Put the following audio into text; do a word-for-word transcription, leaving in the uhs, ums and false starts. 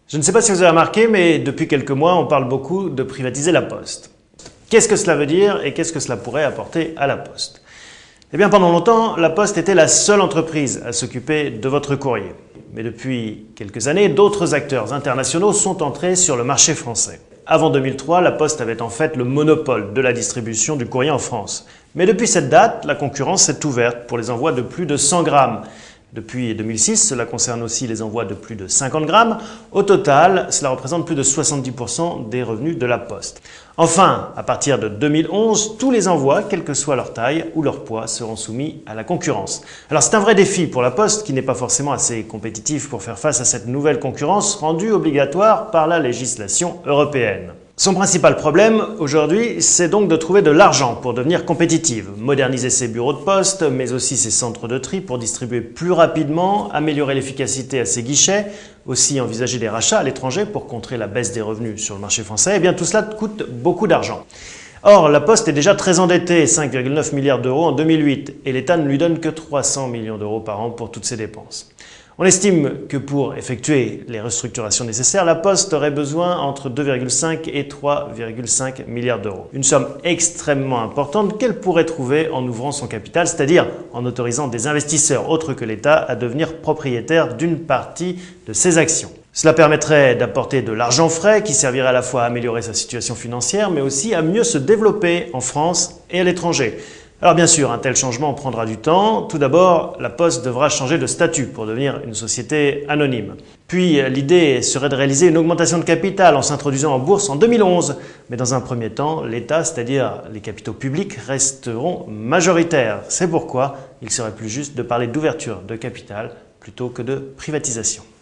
Je ne sais pas si vous avez remarqué, mais depuis quelques mois, on parle beaucoup de privatiser la Poste. Qu'est-ce que cela veut dire et qu'est-ce que cela pourrait apporter à la Poste? Eh bien, pendant longtemps, la Poste était la seule entreprise à s'occuper de votre courrier. Mais depuis quelques années, d'autres acteurs internationaux sont entrés sur le marché français. Avant deux mille trois, la Poste avait en fait le monopole de la distribution du courrier en France. Mais depuis cette date, la concurrence s'est ouverte pour les envois de plus de cent grammes. Depuis deux mille six, cela concerne aussi les envois de plus de cinquante grammes. Au total, cela représente plus de soixante-dix pour cent des revenus de la Poste. Enfin, à partir de deux mille onze, tous les envois, quelle que soit leur taille ou leur poids, seront soumis à la concurrence. Alors c'est un vrai défi pour la Poste, qui n'est pas forcément assez compétitive pour faire face à cette nouvelle concurrence rendue obligatoire par la législation européenne. Son principal problème aujourd'hui, c'est donc de trouver de l'argent pour devenir compétitive, moderniser ses bureaux de poste, mais aussi ses centres de tri pour distribuer plus rapidement, améliorer l'efficacité à ses guichets, aussi envisager des rachats à l'étranger pour contrer la baisse des revenus sur le marché français. Et bien tout cela coûte beaucoup d'argent. Or, la Poste est déjà très endettée, cinq virgule neuf milliards d'euros en deux mille huit, et l'État ne lui donne que trois cents millions d'euros par an pour toutes ses dépenses. On estime que pour effectuer les restructurations nécessaires, la Poste aurait besoin entre deux virgule cinq et trois virgule cinq milliards d'euros. Une somme extrêmement importante qu'elle pourrait trouver en ouvrant son capital, c'est-à-dire en autorisant des investisseurs autres que l'État à devenir propriétaires d'une partie de ses actions. Cela permettrait d'apporter de l'argent frais qui servirait à la fois à améliorer sa situation financière, mais aussi à mieux se développer en France et à l'étranger. Alors bien sûr, un tel changement prendra du temps. Tout d'abord, la Poste devra changer de statut pour devenir une société anonyme. Puis l'idée serait de réaliser une augmentation de capital en s'introduisant en bourse en deux mille onze. Mais dans un premier temps, l'État, c'est-à-dire les capitaux publics, resteront majoritaires. C'est pourquoi il serait plus juste de parler d'ouverture de capital plutôt que de privatisation.